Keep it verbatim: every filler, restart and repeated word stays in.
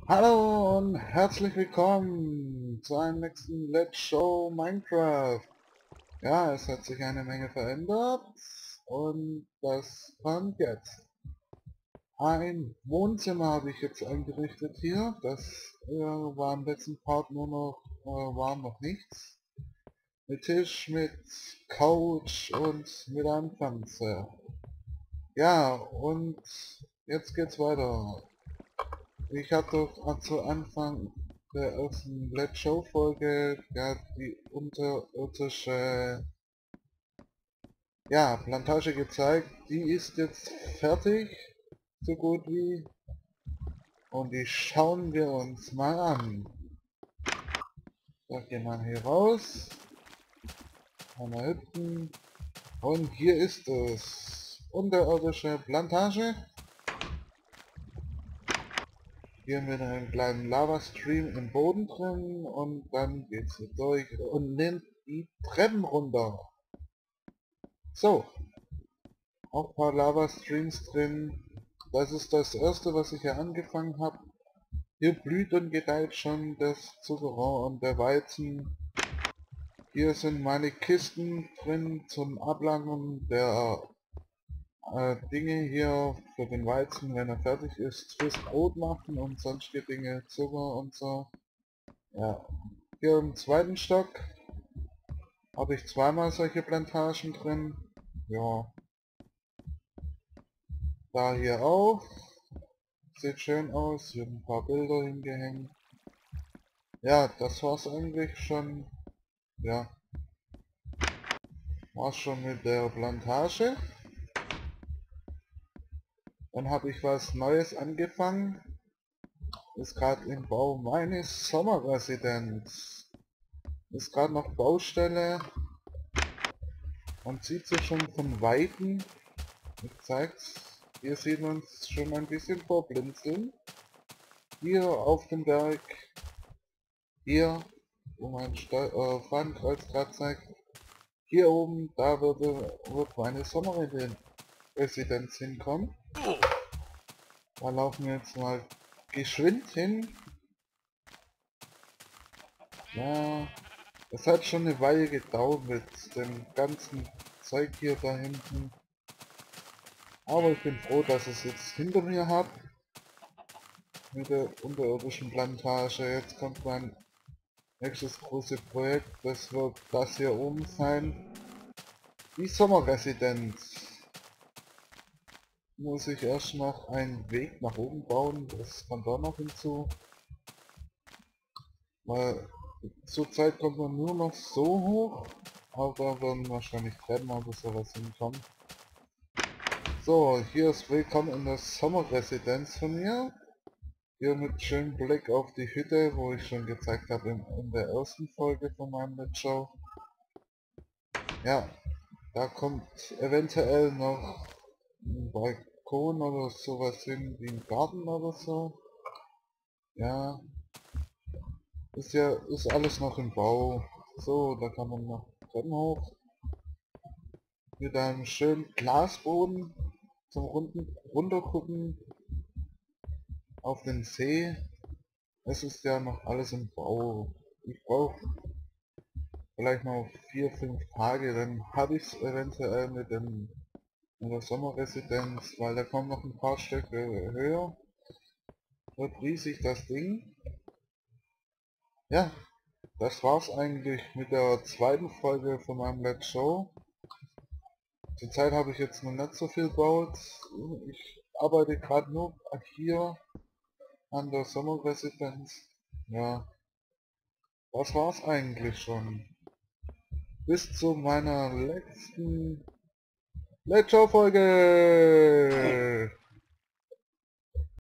Hallo und herzlich willkommen zu einem nächsten Let's Show Minecraft. Ja, es hat sich eine Menge verändert und das kommt jetzt. Ein Wohnzimmer habe ich jetzt eingerichtet hier. Das äh, war im letzten Part nur noch, äh, war noch nichts. Mit Tisch, mit Couch und mit einem Fernseher. Ja, und jetzt geht's weiter. Ich hatte zu Anfang der ersten Let's Show Folge ja die unterirdische ja, Plantage gezeigt. Die ist jetzt fertig, so gut wie. Und die schauen wir uns mal an. Da gehen wir hier raus. Einmal hinten. Und hier ist es. Unterirdische Plantage. Hier mit einem kleinen Lava-Stream im Boden drin und dann geht's hier durch und nimmt die Treppen runter. So, auch ein paar Lava-Streams drin. Das ist das erste, was ich hier angefangen habe. Hier blüht und gedeiht schon das Zuckerrohr und der Weizen. Hier sind meine Kisten drin zum Ablagern der äh, Dinge hier für den Weizen, wenn er fertig ist, fürs Brot machen und sonstige Dinge, Zucker und so. Ja, hier im zweiten Stock habe ich zweimal solche Plantagen drin. Ja, da hier auch. Sieht schön aus. Hier ein paar Bilder hingehängt. Ja, das war's eigentlich schon. Ja, war's schon mit der Plantage. Dann habe ich was Neues angefangen. Ist gerade im Bau meine Sommerresidenz. Ist gerade noch Baustelle. Man sieht sie schon von Weitem. Ich zeig's. Hier sieht man es schon ein bisschen vorblinzeln. Hier auf dem Berg. Hier, wo mein äh, Fahnenkreuz gerade zeigt. Hier oben, da würde, wird meine Sommerresidenz hinkommen. Da laufen wir jetzt mal geschwind hin. Ja, das hat schon eine Weile gedauert mit dem ganzen Zeug hier da hinten. Aber ich bin froh, dass ich es jetzt hinter mir habe. Mit der unterirdischen Plantage. Jetzt kommt mein nächstes große Projekt. Das wird das hier oben sein. Die Sommerresidenz. Muss ich erst noch einen Weg nach oben bauen. Das kommt da noch hinzu. Weil zurzeit kommt man nur noch so hoch. Aber da werden wahrscheinlich Treppen oder sowas hinkommen. So, hier ist Willkommen in der Sommerresidenz von mir. Hier mit schönem Blick auf die Hütte, wo ich schon gezeigt habe in, in der ersten Folge von meinem Let's Show. Ja, da kommt eventuell noch ein Balkon oder sowas hin, wie ein Garten oder so. Ja, ist ja, ist alles noch im Bau. So, da kann man noch Treppen hoch. Mit einem schönen Glasboden zum runden, runtergucken auf den See. Es ist ja noch alles im Bau. Ich brauche vielleicht noch vier, fünf Tage, dann habe ich es eventuell mit dem in der Sommerresidenz, weil da kommen noch ein paar Stücke höher. Wird riesig das Ding. Ja, das war's eigentlich mit der zweiten Folge von meinem Let's Show. Zurzeit habe ich jetzt noch nicht so viel gebaut. Ich arbeite gerade nur hier an der Sommerresidenz. Ja, das war's eigentlich schon. Bis zu meiner letzten Let's Show Folge.